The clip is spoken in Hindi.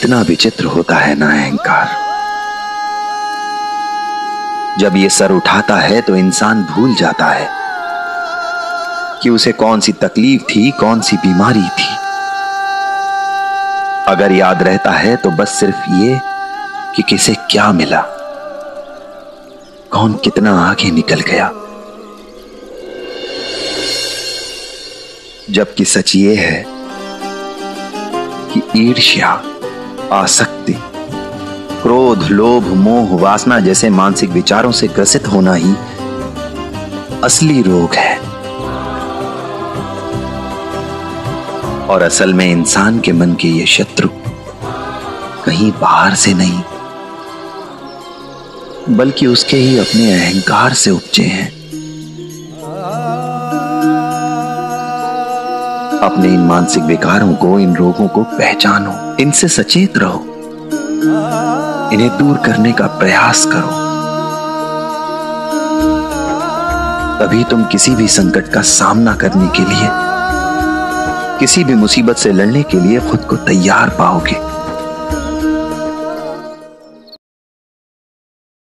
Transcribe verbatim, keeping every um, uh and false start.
कितना विचित्र होता है ना अहंकार। जब ये सर उठाता है तो इंसान भूल जाता है कि उसे कौन सी तकलीफ थी, कौन सी बीमारी थी। अगर याद रहता है तो बस सिर्फ ये कि किसे क्या मिला, कौन कितना आगे निकल गया। जबकि सच ये है कि ईर्ष्या, आसक्ति, क्रोध, लोभ, मोह, वासना जैसे मानसिक विचारों से ग्रसित होना ही असली रोग है। और असल में इंसान के मन के ये शत्रु कहीं बाहर से नहीं, बल्कि उसके ही अपने अहंकार से उपजे हैं। अपने इन मानसिक विकारों को, इन रोगों को पहचानो, इनसे सचेत रहो, इन्हें दूर करने का प्रयास करो। तभी तुम किसी भी संकट का सामना करने के लिए, किसी भी मुसीबत से लड़ने के लिए खुद को तैयार पाओगे।